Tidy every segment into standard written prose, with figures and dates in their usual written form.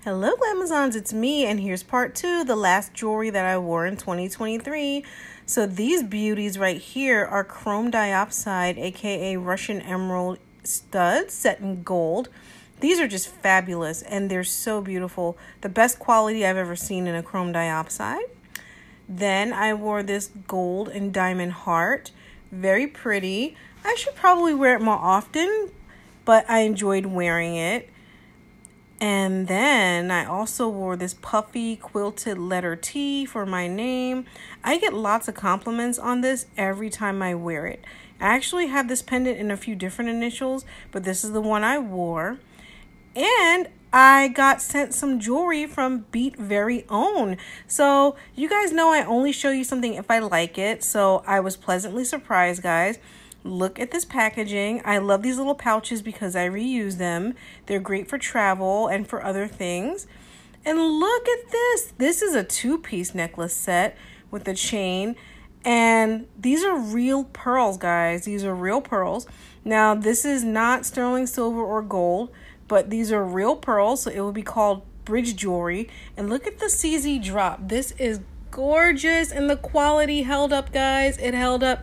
Hello, Glamazons, it's me, and here's part 2, the last jewelry that I wore in 2023. So these beauties right here are chrome diopside, aka Russian emerald studs set in gold. These are just fabulous, and they're so beautiful. The best quality I've ever seen in a chrome diopside. Then I wore this gold and diamond heart. Very pretty. I should probably wear it more often, but I enjoyed wearing it. And then I also wore this puffy quilted letter T for my name. I get lots of compliments on this every time I wear it. I actually have this pendant in a few different initials, but this is the one I wore. And I got sent some jewelry from Beat Very Own. So you guys know I only show you something if I like it. So I was pleasantly surprised, guys. Look at this packaging. I love these little pouches because I reuse them. They're great for travel and for other things. And look at this. This is a 2-piece necklace set with a chain. And these are real pearls, guys. These are real pearls. Now, this is not sterling silver or gold, but these are real pearls. So it will be called bridge jewelry. And look at the CZ drop. This is gorgeous. And the quality held up, guys. It held up.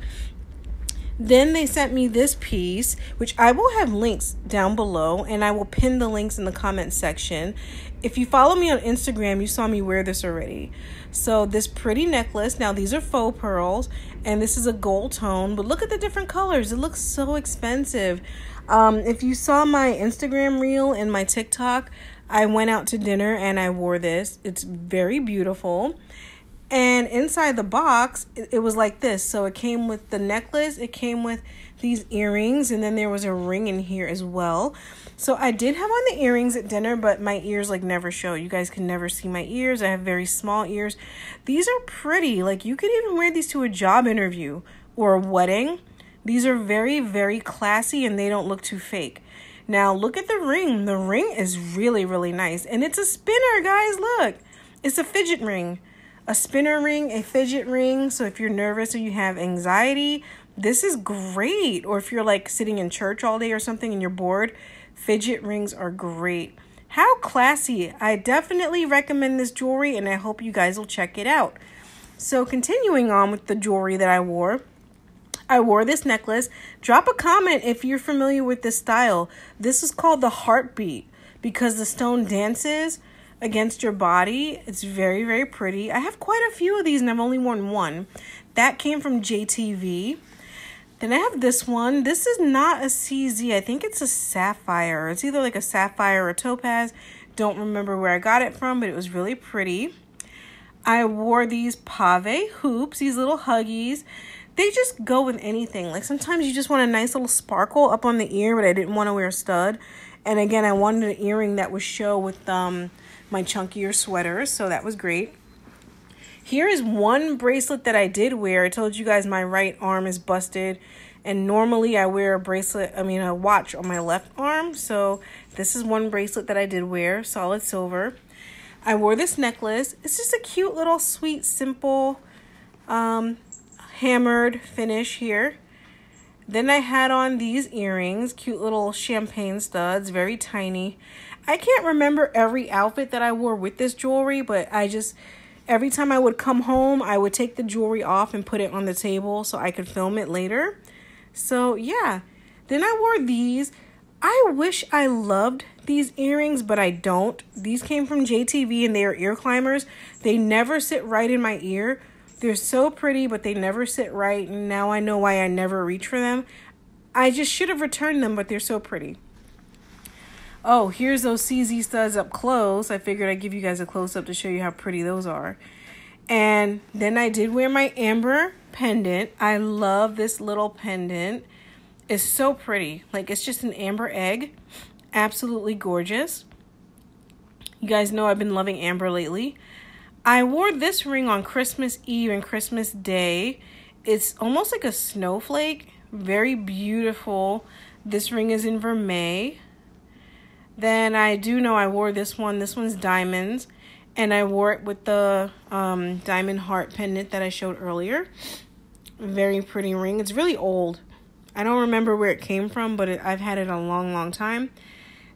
Then they sent me this piece, which I will have links down below, and I will pin the links in the comment section. If you follow me on Instagram, you saw me wear this already. So this pretty necklace, now these are faux pearls, and this is a gold tone, but look at the different colors. It looks so expensive. If you saw my Instagram reel and my TikTok, I went out to dinner and I wore this. It's very beautiful. And inside the box, it was like this. So it came with the necklace, it came with these earrings, and then there was a ring in here as well. So I did have on the earrings at dinner, but my ears never show. You guys can never see my ears. I have very small ears. These are pretty. You could even wear these to a job interview or a wedding. These are very, very classy, and they don't look too fake. Now, look at the ring. The ring is really, really nice. And it's a spinner, guys. Look, it's a fidget ring. A spinner ring, a fidget ring. So if you're nervous or you have anxiety, this is great. Or if you're sitting in church all day or something and you're bored, fidget rings are great. How classy. I definitely recommend this jewelry, and I hope you guys will check it out. So continuing on with the jewelry that I wore this necklace. Drop a comment if you're familiar with this style. This is called the heartbeat because the stone dances against your body. It's very, very pretty. I have quite a few of these and I've only worn one. That came from JTV. Then I have this one. This is not a CZ. I think it's a sapphire. It's either a sapphire or a topaz. Don't remember where I got it from, but it was really pretty. I wore these pave hoops, these little huggies. They just go with anything. Sometimes you just want a nice little sparkle up on the ear, but I didn't want to wear a stud. And again, I wanted an earring that would show with my chunkier sweaters, so that was great. Here is one bracelet that I did wear. I told you guys my right arm is busted, and normally I wear a watch on my left arm. So this is one bracelet that I did wear, solid silver. I wore this necklace. It's just a cute little sweet, simple, hammered finish here. Then I had on these earrings, cute little champagne studs, very tiny. I can't remember every outfit that I wore with this jewelry, but every time I would come home, I would take the jewelry off and put it on the table so I could film it later. So yeah, then I wore these. I wish I loved these earrings, but I don't. These came from JTV and they are ear climbers. They never sit right in my ear. They're so pretty, but they never sit right. And now I know why I never reach for them. I just should have returned them, but they're so pretty. Oh, here's those CZ studs up close. I figured I'd give you guys a close-up to show you how pretty those are. And then I did wear my amber pendant. I love this little pendant. It's so pretty. It's just an amber egg. Absolutely gorgeous. You guys know I've been loving amber lately. I wore this ring on Christmas Eve and Christmas Day. It's almost like a snowflake. Very beautiful. This ring is in vermeil. Then I do know I wore this one. This one's diamonds. And I wore it with the diamond heart pendant that I showed earlier. Very pretty ring. It's really old. I don't remember where it came from, but I've had it a long, long time.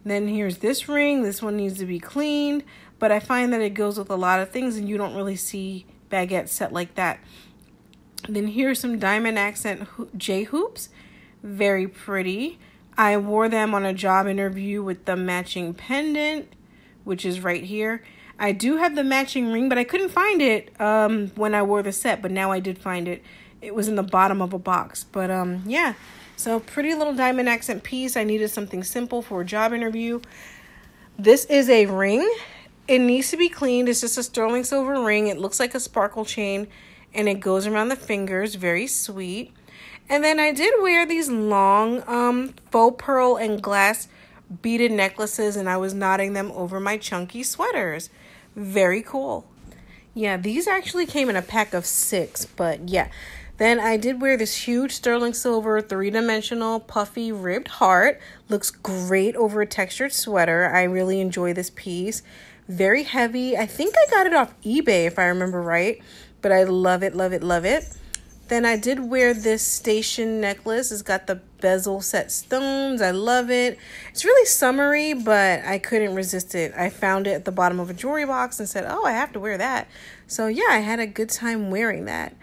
Then here's this ring. This one needs to be cleaned, but I find that it goes with a lot of things and you don't really see baguettes set like that. Then here's some diamond accent J hoops. Very pretty. I wore them on a job interview with the matching pendant, which is right here. I do have the matching ring, but I couldn't find it when I wore the set, but now I did find it. It was in the bottom of a box. But yeah, so pretty little diamond accent piece. I needed something simple for a job interview. This is a ring. It needs to be cleaned. It's just a sterling silver ring. It looks like a sparkle chain, and it goes around the fingers. Very sweet. And then I did wear these long faux pearl and glass beaded necklaces, and I was knotting them over my chunky sweaters. Very cool. Yeah, these actually came in a pack of 6, but yeah. Then I did wear this huge sterling silver 3-dimensional puffy ribbed heart. Looks great over a textured sweater. I really enjoy this piece. Very heavy. I think I got it off eBay if I remember right, but I love it, love it, love it. Then I did wear this station necklace. It's got the bezel set stones. I love it. It's really summery, but I couldn't resist it. I found it at the bottom of a jewelry box and said, oh, I have to wear that. So yeah, I had a good time wearing that.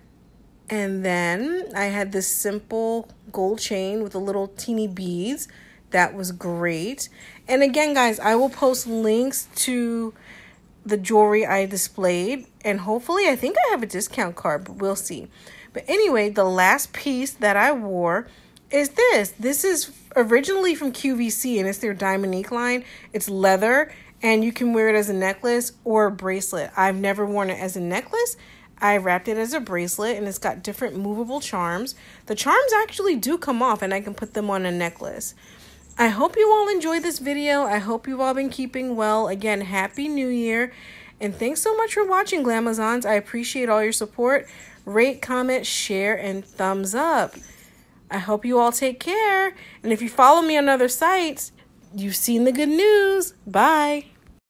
And then I had this simple gold chain with the little teeny beads. That was great. And again, guys, I will post links to the jewelry I displayed, and hopefully I think I have a discount card, but we'll see. But anyway, the last piece that I wore is this. This is originally from QVC, and it's their Diamond Ink line. It's leather, and you can wear it as a necklace or a bracelet. I've never worn it as a necklace. I wrapped it as a bracelet, and it's got different movable charms. The charms actually do come off, and I can put them on a necklace. I hope you all enjoyed this video. I hope you've all been keeping well. Again, Happy New Year. And thanks so much for watching, Glamazons. I appreciate all your support. Rate, comment, share, and thumbs up. I hope you all take care. And if you follow me on other sites, you've seen the good news. Bye.